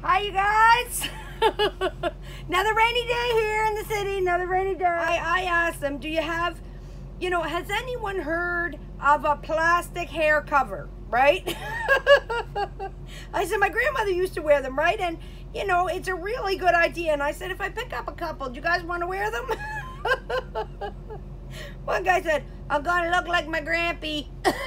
Hi, you guys. Another rainy day here in the city. Another rainy day. I asked them, do you have, has anyone heard of a plastic hair cover, right? I said, my grandmother used to wear them, right? And, it's a really good idea. And I said, if I pick up a couple, do you guys want to wear them? One guy said, I'm going to look like my grampy.